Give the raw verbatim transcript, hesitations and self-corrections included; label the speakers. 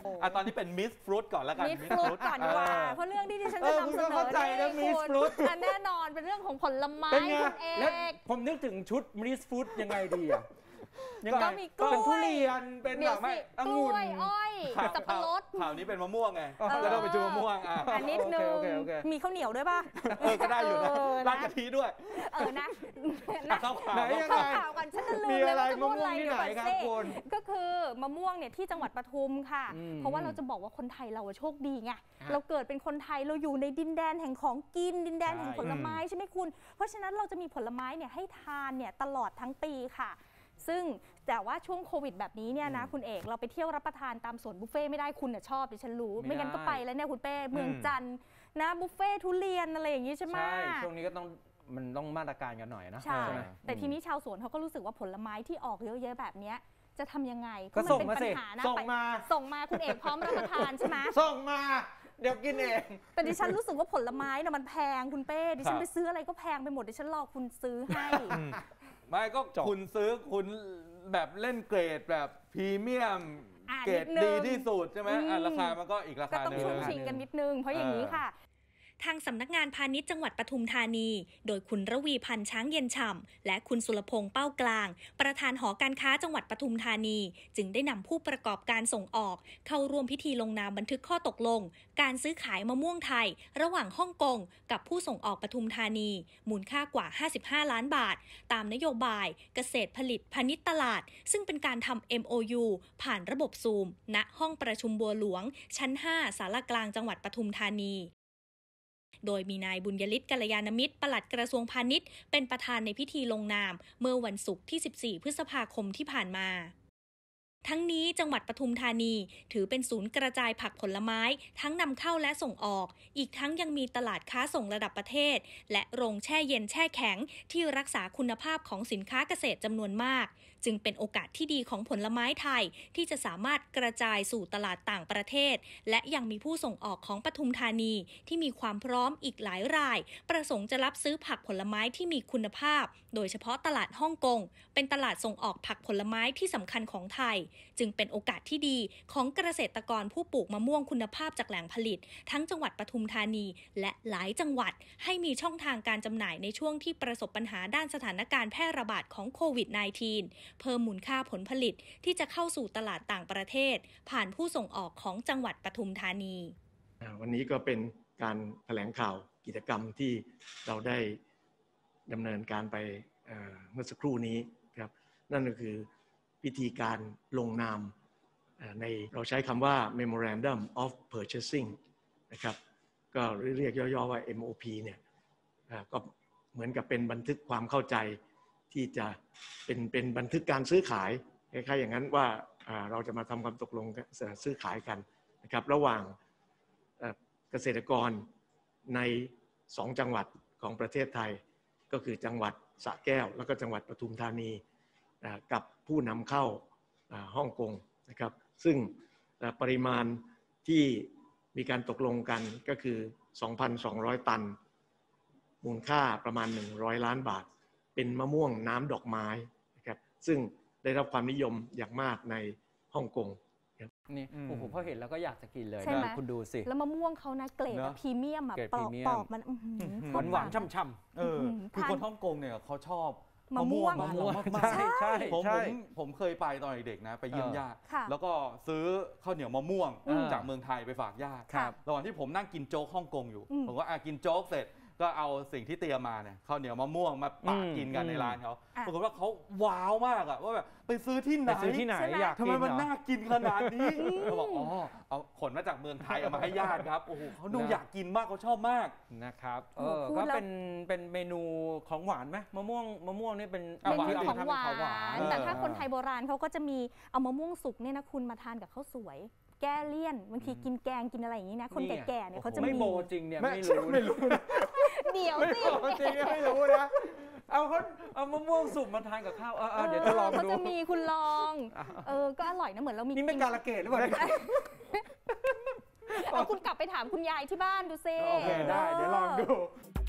Speaker 1: อ่ะตอนนี้เป็นมิสฟรุตก่อนแล้วกัน
Speaker 2: มิสฟรุตก่อนดีกว่าเพราะเรื่องที่ดิฉันจะนำเสนอ
Speaker 3: นี่คุณ
Speaker 2: แน่นอนเป็นเรื่องของผลไม้คุณเอก
Speaker 3: ผมนึกถึงชุดมิสฟรุตยังไงดีอ่ะ
Speaker 2: ก็มีกล้วย
Speaker 3: เป็นทุเรียนเป็นแบบไม่
Speaker 2: องุ่นอ้อยสับปะรด
Speaker 1: ข่าวนี้เป็นมะม่วงไงจะต้องไปชูมะม่วงอ่ะ
Speaker 2: นิดนึงมีข้าวเหนียวด้วยป่ะ
Speaker 1: เออก็ได้อยู่นะราดกะทิด้วย
Speaker 2: เออนะ
Speaker 1: ข้าวขาว
Speaker 2: ข้าวขาวกันฉันจะลืมเลยว่าจะพูดอะไรที่ไหนครับคุณก็คือมะม่วงเนี่ยที่จังหวัดปทุมค่ะเพราะว่าเราจะบอกว่าคนไทยเราโชคดีไงเราเกิดเป็นคนไทยเราอยู่ในดินแดนแห่งของกินดินแดนแห่งผลไม้ใช่ไหมคุณเพราะฉะนั้นเราจะมีผลไม้เนี่ยให้ทานเนี่ยตลอดทั้งปีค่ะซึ่งแต่ว่าช่วงโควิดแบบนี้เนี่ยนะคุณเอกเราไปเที่ยวรับประทานตามสวนบุฟเฟ่ไม่ได้คุณน่ะชอบดิฉันรู้ไม่งั้นก็ไปแล้วเนี่ยคุณเป้เมืองจันทร์นะบุฟเฟ่ทุเรียนอะไรอย่างนี้ใช่ไหม
Speaker 3: ใช่ช่วงนี้ก็ต้องมันต้องมาตรการกันหน่อยนะ
Speaker 2: ใช่แต่ทีนี้ชาวสวนเขาก็รู้สึกว่าผลไม้ที่ออกเยอะๆแบบนี้จะทำยังไง
Speaker 3: ก็ส่งมาสิส่งมา
Speaker 2: ส่งมาคุณเอกพร้อมรับประทานใช่ไหม
Speaker 3: ส่งมาเดี๋ยวกินเอง
Speaker 2: แต่ดิฉันรู้สึกว่าผลไม้น่ะมันแพงคุณเป้ดิฉันไปซื้ออะไรก็แพงไปหมดดิฉันรอคุณซื้อให้
Speaker 1: ไม่ก็คุณซื้อคุณแบบเล่นเกรดแบบพรีเมียมเกรดดีที่สุดใช่ไหมราคามันก็อีกราคาหนึ่ง
Speaker 2: ก็ต้องชุ่มชิงกันนิดนึงเพราะอย่างนี้ค่ะ
Speaker 4: ทางสำนักงานพาณิชย์จังหวัดปทุมธานีโดยคุณระวีพันธ์ช้างเย็นฉ่ำและคุณสุรพงษ์เป้ากลางประธานหอการค้าจังหวัดปทุมธานีจึงได้นำผู้ประกอบการส่งออกเข้าร่วมพิธีลงนามบันทึกข้อตกลงการซื้อขายมะม่วงไทยระหว่างฮ่องกงกับผู้ส่งออกปทุมธานีมูลค่ากว่าห้าสิบห้าล้านบาทตามนโยบายเกษตรผลิตพาณิชย์ตลาดซึ่งเป็นการทำ เอ็ม โอ ยู ผ่านระบบซูมณห้องประชุมบัวหลวงชั้นห้าศาลากลางจังหวัดปทุมธานีโดยมีนายบุญยฤทธิ์กัลยาณมิตรปลัดกระทรวงพาณิชย์เป็นประธานในพิธีลงนามเมื่อวันศุกร์ที่สิบสี่พฤษภาคมที่ผ่านมาทั้งนี้จังหวัดปทุมธานีถือเป็นศูนย์กระจายผักผลไม้ทั้งนำเข้าและส่งออกอีกทั้งยังมีตลาดค้าส่งระดับประเทศและโรงแช่เย็นแช่แข็งที่รักษาคุณภาพของสินค้าเกษตรจำนวนมากจึงเป็นโอกาสที่ดีของผลไม้ไทยที่จะสามารถกระจายสู่ตลาดต่างประเทศและยังมีผู้ส่งออกของปทุมธานีที่มีความพร้อมอีกหลายรายประสงค์จะรับซื้อผักผลไม้ที่มีคุณภาพโดยเฉพาะตลาดฮ่องกงเป็นตลาดส่งออกผักผลไม้ที่สำคัญของไทยจึงเป็นโอกาสที่ดีของเกษตรกรผู้ปลูกมะม่วงคุณภาพจากแหล่งผลิตทั้งจังหวัดปทุมธานีและหลายจังหวัดให้มีช่องทางการจำหน่ายในช่วงที่ประสบปัญหาด้านสถานการณ์แพร่ระบาดของโควิด สิบเก้า เพิ่มมูลค่าผลผลิตที่จะเข้าสู่ตลาดต่างประเทศผ่านผู้ส่งออกของจังหวัดปทุมธานี
Speaker 5: วันนี้ก็เป็นการแถลงข่าวกิจกรรมที่เราได้ดำเนินการไปเมื่อสักครู่นี้ครับนั่นก็คือพิธีการลงนามในเราใช้คำว่า Memorandum of Purchasing นะครับก็เรียกย่อๆว่า เอ็ม โอ พี เนี่ยก็เหมือนกับเป็นบันทึกความเข้าใจที่จะเป็นเป็นบันทึกการซื้อขายคล้ายๆอย่างนั้นว่าเราจะมาทำความตกลงซื้อขายกันนะครับระหว่างเกษตรกรในสองจังหวัดของประเทศไทยก็คือจังหวัดสระแก้วแล้วก็จังหวัดปทุมธานีกับผู้นำเข้าฮ่องกงนะครับซึ่งปริมาณที่มีการตกลงกันก็คือ สองพันสองร้อย ตันมูลค่าประมาณหนึ่งร้อยล้านบาทเป็นมะม่วงน้ำดอกไม้นะครับซึ่งได้รับความนิยมอย่างมากในฮ่องกง
Speaker 3: นี่โอ้โหพอเห็นแล้วก็อยากจะกินเลย
Speaker 2: นะ
Speaker 3: คุณดูสิ
Speaker 2: แล้วมะม่วงเขานะเกรดพรีเมียมอ่ะปอกปอกมัน
Speaker 3: หวานหวานช่ำๆ
Speaker 1: เออคือคนฮ่องกงเนี่ยเขาชอบ
Speaker 2: มะม่วง
Speaker 1: มะม่วงมากๆใช่ผมผมเคยไปตอนเด็กๆนะไปเยี่ยมญาติแล้วก็ซื้อข้าวเหนียวมะม่วงจากเมืองไทยไปฝากญาติระหว่างที่ผมนั่งกินโจ๊กฮ่องกงอยู่ผมก็กินโจ๊กเสร็จก็เอาสิ่งที่เตรียมมาเนี่ยข้าวเหนียวมะม่วงมาปะกินกันในร้านเขาปรากฏว่าเขาว้าวมากอะว่าแบบไปซื้อที่ไหน
Speaker 3: ซื้อที่ไหนอยาก
Speaker 1: ทำไมมันน่ากินขนาดนี้เขาบอกอ๋อเอาขนมาจากเมืองไทยเอามาให้ญาติครับโอ้โหเขาดูอยากกินมากเขาชอบมาก
Speaker 3: นะครับเออก็เป็นเป็นเมนูของหวานไหมมะม่วงมะม่วงนี่เป็น
Speaker 2: เมนูของหวานแต่ถ้าคนไทยโบราณเขาก็จะมีเอามะม่วงสุกเนี่ยนะคุณมาทานกับข้าวสวยแก้เลี่ยนบางทีกินแกงกินอะไรอย่างนี้นะคนแก่ๆเนี่ยเขาจะ
Speaker 3: ไม่โมจริงเนี่ยไม่รู้
Speaker 1: ไม่รู้
Speaker 2: เดี๋ยวสิ
Speaker 3: จริงไม่รู้นะเอาเขาเอามะม่วงสุกมาทานกับข้าวเออเดี๋ยวจะลองดู
Speaker 2: เขาจะมีคุณลองเออก็อร่อยนะเหมือนเรามี
Speaker 3: นี่เป็นการละเกดหรือเปล่า
Speaker 2: เอาคุณกลับไปถามคุณยายที่บ้านดูซิ
Speaker 3: โอเคได้เดี๋ยวลองดู